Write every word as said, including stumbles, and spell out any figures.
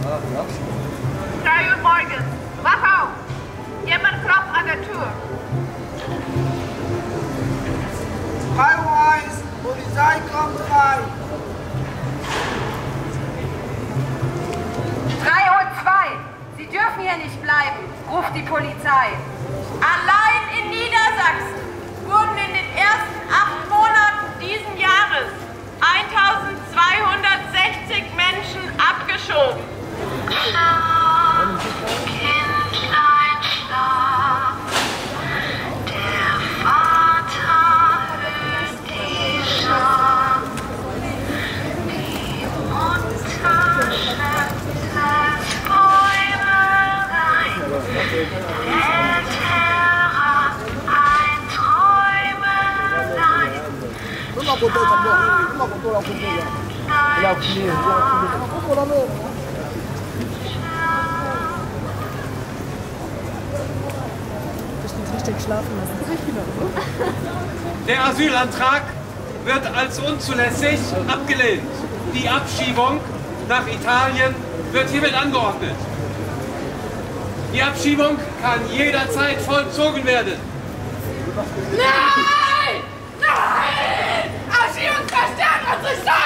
drei Uhr morgens. Wach auf! Jemand klopft an der Tür. drei Uhr eins, Polizei kommt rein. drei Uhr zwei, Sie dürfen hier nicht bleiben, ruft die Polizei. Allein in Niedersachsen wurden in den ersten acht Monaten diesen Jahres eintausendzweihundertsechzig Menschen abgeschoben. Schlaf, Kindlein, schlaf. Der Vater löst die Schar. Die Mutter schleppt als Bäumelein. Hält herab ein Träumelein. Der Asylantrag wird als unzulässig abgelehnt. Die Abschiebung nach Italien wird hiermit angeordnet. Die Abschiebung kann jederzeit vollzogen werden. Nein! Nein! Abschiebung zerstört unsere Stadt!